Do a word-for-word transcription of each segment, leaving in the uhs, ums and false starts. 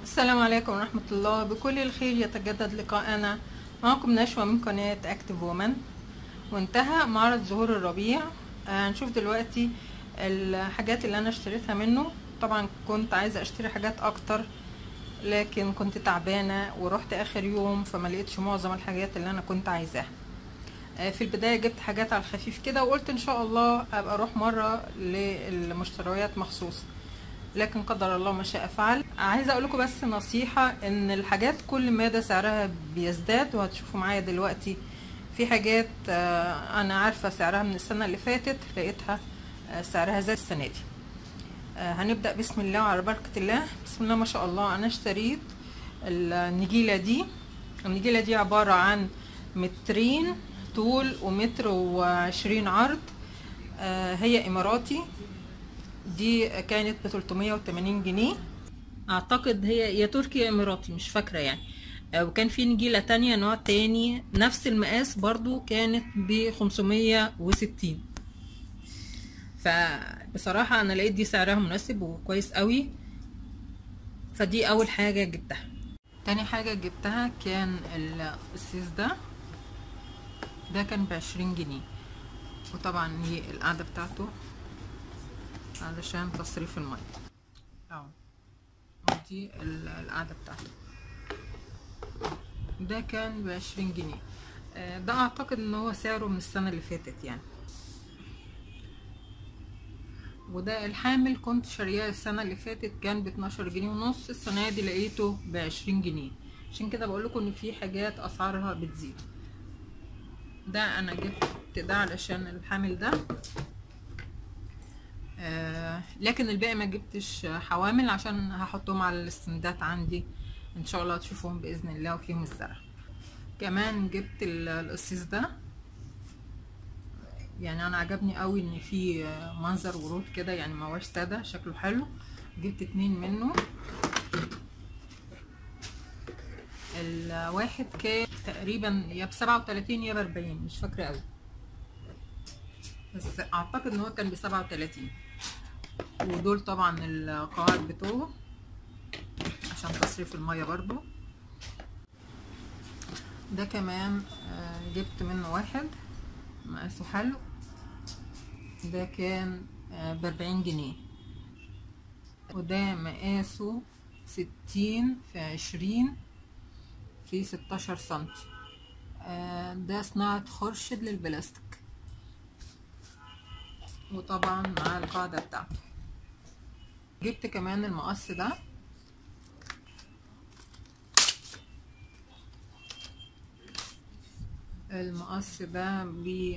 السلام عليكم ورحمة الله. بكل الخير يتجدد لقاءنا معكم نشوى من قناة اكتيف وومن. وانتهى معرض زهور الربيع. هنشوف دلوقتي الحاجات اللي انا اشتريتها منه. طبعا كنت عايزة اشتري حاجات اكتر لكن كنت تعبانة ورحت اخر يوم فما لقيتش معظم الحاجات اللي انا كنت عايزاها. في البداية جبت حاجات على الخفيف كده وقلت ان شاء الله ابقى اروح مرة للمشتريات مخصوص، لكن قدر الله ما شاء فعل. عايزه اقول لكم بس نصيحه، ان الحاجات كل مدى سعرها بيزداد، وهتشوفوا معايا دلوقتي في حاجات انا عارفه سعرها من السنه اللي فاتت لقيتها سعرها زاد السنه دي. هنبدا بسم الله وعلى بركه الله. بسم الله ما شاء الله. انا اشتريت النجيله دي. النجيله دي عباره عن مترين طول ومتر وعشرين عرض. هي اماراتي، دي كانت ب ثلاثمية وتمانين جنيه اعتقد. هي يا تركي يا اماراتي مش فاكره يعني. وكان في نجيله تانية نوع تاني نفس المقاس برضو كانت ب خمسمية وستين. فبصراحه انا لقيت دي سعرها مناسب وكويس قوي، فدي اول حاجه جبتها. تاني حاجه جبتها كان السيس ده ده كان بعشرين جنيه، وطبعا هي القاعده بتاعته علشان تصريف المية اهو، ودي القاعدة بتاعته. ده كان بعشرين جنيه. ده اعتقد ان هو سعره من السنة اللي فاتت يعني. وده الحامل كنت شارياه السنة اللي فاتت كان باتناشر جنيه ونص، السنة دي لقيته بعشرين جنيه. عشان كده بقول لكم ان في حاجات اسعارها بتزيد. ده انا جبت ده علشان الحامل ده، آه لكن الباقي ما جبتش حوامل عشان هحطهم على الاستندات عندي ان شاء الله تشوفوهم باذن الله وفيهم الزرع. كمان جبت القصيص ده، يعني انا عجبني قوي ان في منظر ورود كده، يعني ما هوش ساده، شكله حلو. جبت اتنين منه. الواحد كان تقريبا يا بسبعة وتلاتين يا باربعين، مش فاكره قوي، بس اعتقد ان هو كان بسبعة وتلاتين. ودول طبعا القواعد بتوعه عشان تصريف المية برضو. ده كمان جبت منه واحد مقاسه حلو، ده كان باربعين جنيه. وده مقاسه ستين في عشرين في ستاشر سنتي. ده صناعة خرشد للبلاستيك، وطبعا مع القاعدة بتاعته. جبت كمان المقص ده، المقص ده ب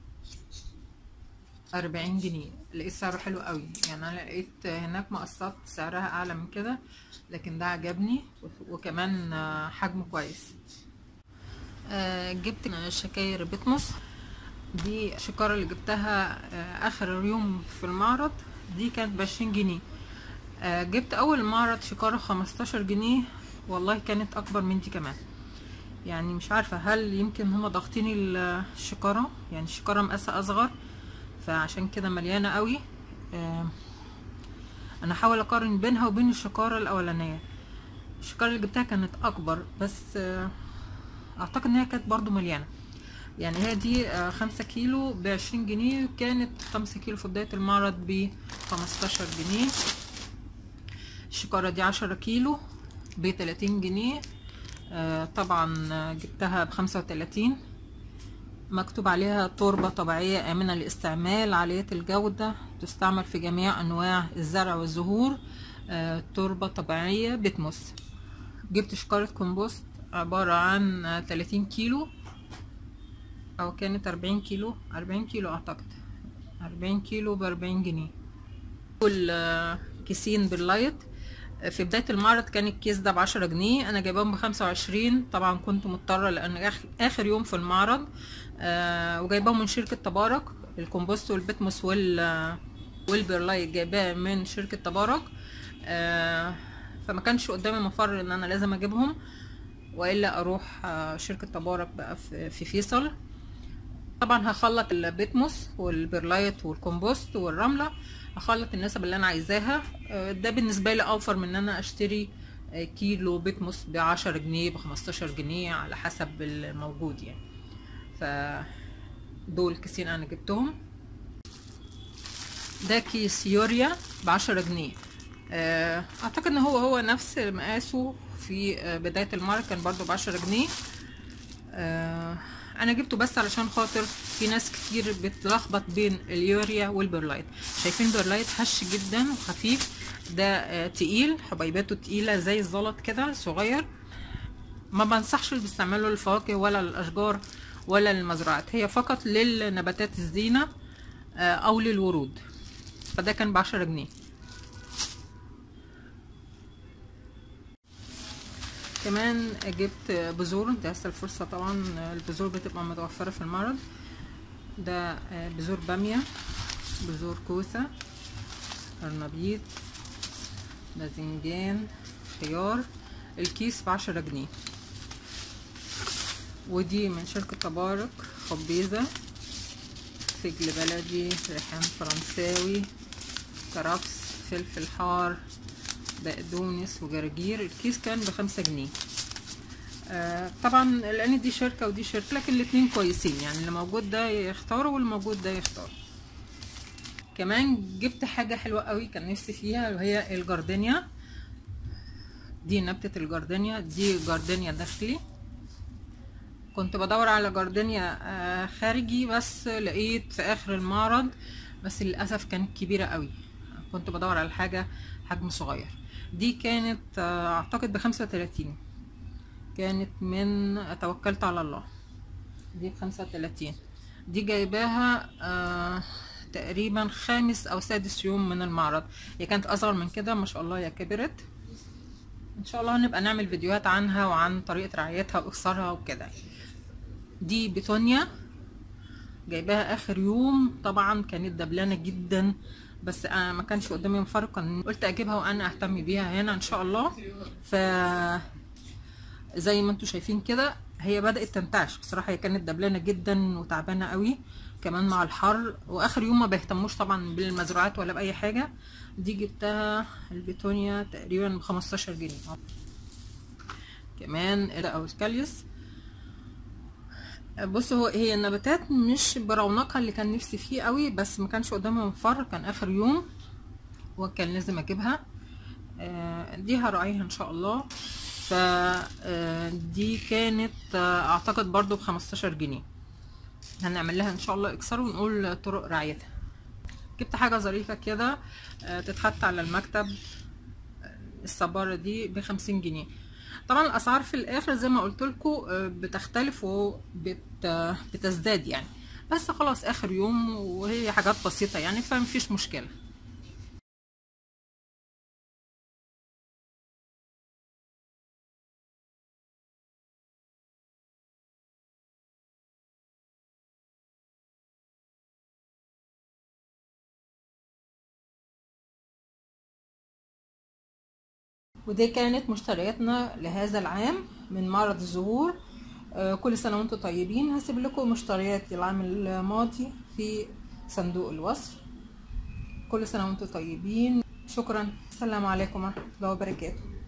أربعين جنيه. لقيت سعره حلو قوي، يعني انا لقيت هناك مقصات سعرها اعلى من كده، لكن ده عجبني وكمان حجمه كويس. جبت شكاير بتموس. دي الشكارة اللي جبتها اخر يوم في المعرض، دي كانت بعشرين جنيه. جبت اول معرض شكارة خمستاشر جنيه، والله كانت اكبر من دي كمان. يعني مش عارفة هل يمكن هما ضاغطيني الشكارة، يعني الشكارة مقاسها اصغر فعشان كده مليانة قوي. انا حاول اقارن بينها وبين الشكارة الاولانية. الشكارة اللي جبتها كانت اكبر، بس اعتقد ان هي كانت برضو مليانة. يعني هي دي خمسة كيلو بعشرين جنيه، كانت خمسة كيلو في بداية المعرض بخمستاشر جنيه. الشكارة دي عشرة كيلو بتلاتين جنيه. آه طبعا جبتها بخمسة وتلاتين. مكتوب عليها تربة طبيعية آمنة للاستعمال، عالية الجودة، تستعمل في جميع أنواع الزرع والزهور. آه تربة طبيعية بتموس. جبت شكارة كومبوست عبارة عن تلاتين كيلو، أو كانت أربعين كيلو، أربعين كيلو أعتقد، أربعين كيلو بأربعين جنيه. كل كيسين باللايت. في بداية المعرض كان الكيس ده بعشرة جنيه، انا جايباهم بخمسة وعشرين. طبعا كنت مضطرة لان اخر يوم في المعرض. آه وجايباهم من شركة تبارك. الكومبوست والبتموس وال والبرلايت جايباه من شركة تبارك. آه فما كانش قدامي مفر ان انا لازم اجيبهم، والا اروح آه شركة تبارك بقى في, في فيصل. طبعا هخلط البتموس والبرلايت والكومبوست والرملة، هخلط النسب اللي انا عايزاها. ده بالنسبه لي اوفر من ان انا اشتري كيلو بيتموس بعشرة جنيه بخمستاشر جنيه على حسب الموجود يعني. فدول كيسين انا جبتهم. ده كيس يوريا بعشرة جنيه، اعتقد ان هو هو نفس مقاسه في بداية المعرض، كان برضو بعشرة جنيه. انا جبته بس علشان خاطر في ناس كتير بتلخبط بين اليوريا والبرلايت. شايفين البرلايت هش جدا وخفيف، ده تقيل، حبيباته تقيلة زي الزلط كده صغير. ما بنصحش باستعماله للفواكه ولا للاشجار ولا للمزرعات، هي فقط للنباتات الزينة او للورود. فده كان بعشرة جنيه. كمان جبت بذور، انتهزت الفرصة طبعا، البذور بتبقى متوفرة في المعرض. ده بذور بامية، بذور كوسة، قرنبيط، باذنجان، خيار. الكيس بعشرة جنيه. ودي من شركة تبارك، خبيزة، فجل بلدي، ريحان فرنساوي، كرفس، فلفل حار، بقدونس وجرجير. الكيس كان بخمسة جنيه. آه طبعا لان دي شركة ودي شركة، لكن الاتنين كويسين يعني، اللي موجود ده يختاره والموجود ده يختاره. كمان جبت حاجة حلوة قوي كان نفسي فيها، وهي الجاردينيا. دي نبتة الجاردينيا، دي جاردينيا داخلي. كنت بدور على جاردينيا آه خارجي، بس لقيت في اخر المعرض، بس للأسف كانت كبيرة قوي. كنت بدور على حاجة حجم صغير. دي كانت آه اعتقد بخمسة وتلاتين، كانت من توكلت على الله. دي بخمسة وتلاتين. دي جايباها آه تقريبا خامس او سادس يوم من المعرض. هي كانت اصغر من كده ما شاء الله، هي كبرت. ان شاء الله هنبقى نعمل فيديوهات عنها وعن طريقة رعايتها واخصارها وكده. دي بيتونيا، جايباها اخر يوم، طبعا كانت دبلانة جدا، بس انا ما كانش قدامي مفر، كان قلت اجيبها وانا اهتم بيها هنا ان شاء الله. ف زي ما انتم شايفين كده هي بدأت تنتعش. بصراحة هي كانت دبلانة جدا وتعبانة قوي كمان مع الحر، واخر يوم ما بيهتموش طبعا بالمزروعات ولا باي حاجة. دي جبتها البيتونيا تقريبا بخمستاشر جنيه. كمان او الكاليوس. بص، هو هي النباتات مش برونقها اللي كان نفسي فيه قوي، بس ما كانش قدامي مفر، كان اخر يوم وكان لازم اجيبها. دي هراعيها ان شاء الله. فدي كانت اعتقد برضو بخمستاشر جنيه. هنعمل لها ان شاء الله اكسار ونقول طرق رعايتها. جبت حاجة ظريفة كده تتحط على المكتب، الصبارة دي بخمسين جنيه. طبعا الاسعار في الاخر زي ما قلت لكم بتختلف وبتزداد يعني، بس خلاص اخر يوم وهي حاجات بسيطة يعني، فمفيش مشكلة. ودي كانت مشترياتنا لهذا العام من معرض الزهور. كل سنة وانتم طيبين. هسيب لكم مشتريات العام الماضي في صندوق الوصف. كل سنة وانتم طيبين. شكرا. السلام عليكم ورحمة الله وبركاته.